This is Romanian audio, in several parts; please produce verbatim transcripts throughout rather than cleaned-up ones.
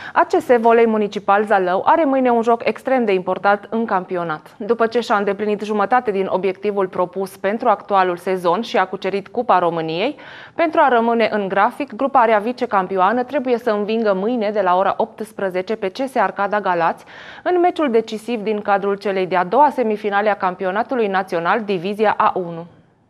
A C S Volei Municipal Zalău are mâine un joc extrem de important în campionat. După ce și-a îndeplinit jumătate din obiectivul propus pentru actualul sezon și a cucerit Cupa României, pentru a rămâne în grafic, gruparea vicecampioană trebuie să învingă mâine de la ora optsprezece pe C S Arcada Galați în meciul decisiv din cadrul celei de-a doua semifinale a campionatului național Divizia A unu.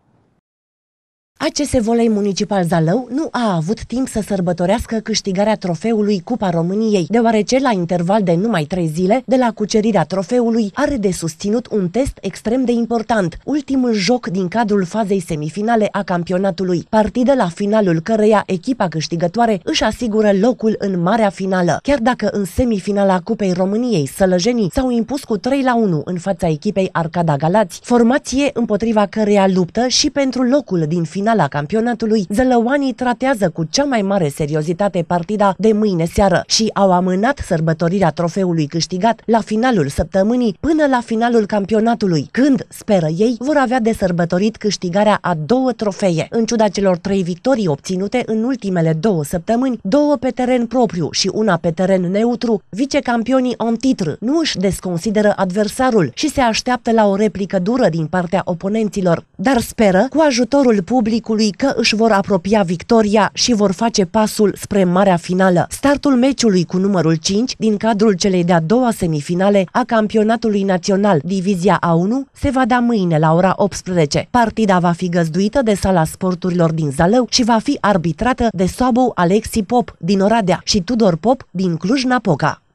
A C S Volei Municipal Zalău nu a avut timp să sărbătorească câștigarea trofeului Cupa României, deoarece la interval de numai trei zile de la cucerirea trofeului are de susținut un test extrem de important, ultimul joc din cadrul fazei semifinale a campionatului, partidă la finalul căreia echipa câștigătoare își asigură locul în marea finală. Chiar dacă în semifinala Cupei României sălăjenii s-au impus cu trei la unu în fața echipei Arcada Galați, formație împotriva căreia luptă și pentru locul din final la campionatului, zălăoanii tratează cu cea mai mare seriozitate partida de mâine seară și au amânat sărbătorirea trofeului câștigat la finalul săptămânii până la finalul campionatului, când, speră ei, vor avea de sărbătorit câștigarea a două trofee. În ciuda celor trei victorii obținute în ultimele două săptămâni, două pe teren propriu și una pe teren neutru, vicecampionii în titlu nu își desconsideră adversarul și se așteaptă la o replică dură din partea oponenților, dar speră, cu ajutorul publicului, că își vor apropia victoria și vor face pasul spre marea finală. Startul meciului cu numărul cinci din cadrul celei de-a doua semifinale a campionatului național Divizia A unu se va da mâine la ora optsprezece. Partida va fi găzduită de Sala Sporturilor din Zalău și va fi arbitrată de Soabou Alexi Pop din Oradea și Tudor Pop din Cluj-Napoca.